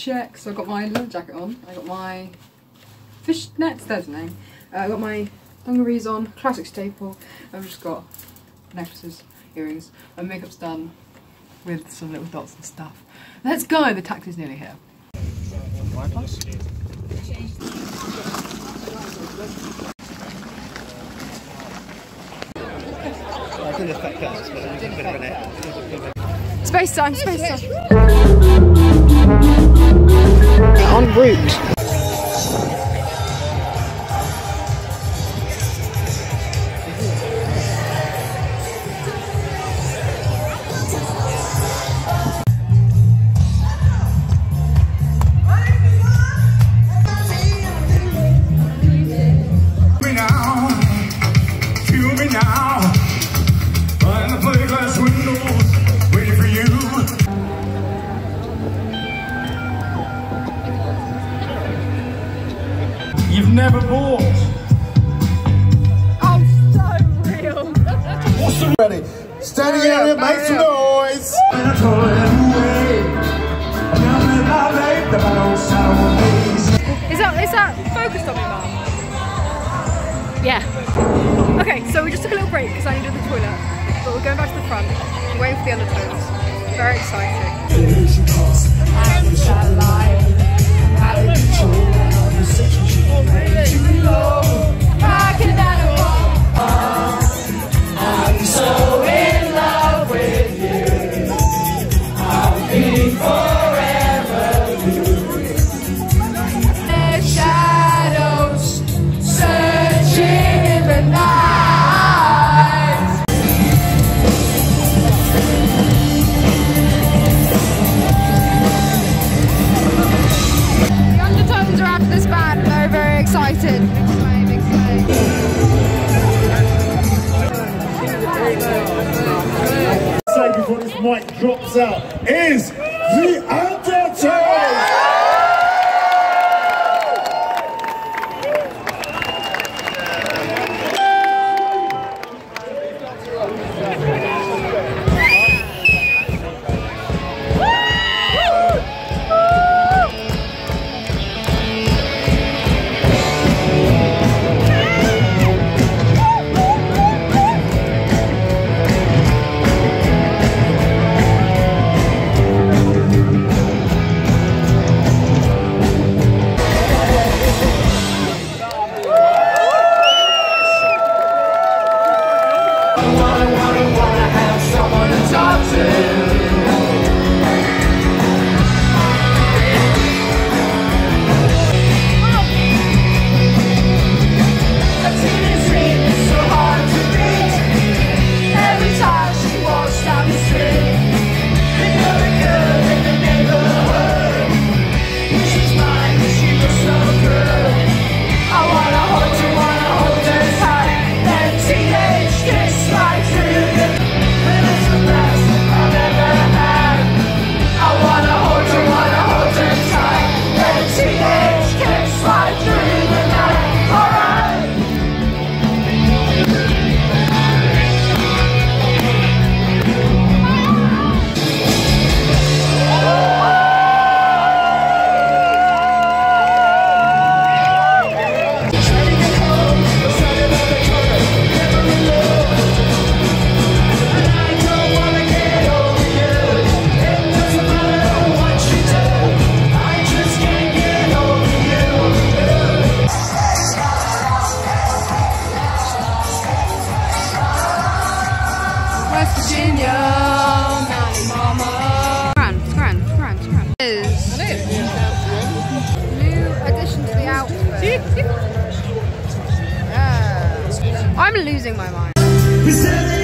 check. So I got my leather jacket on. I got my fishnets, there's the name. I got my dungarees on, classic staple. I've just got necklaces, earrings. My makeup's done with some little dots and stuff. Let's go, the taxi's nearly here. I didn't affect us, but it was a bit of an Space time, space time. En route. You've never bought. Oh, so real. What's the ready? Standing area, make some noise. Is that focused on me, Mum? Yeah. Okay, so we just took a little break because I needed the toilet, but we're going back to the front. We're waiting for the Undertones. Very exciting. I'm so in love with you. I'll be forever blue. The shadows searching in the night. The Undertones are after this band. Very, very excited. Big sway, big Say before this mic drops out is the Undertones! I'm losing my mind.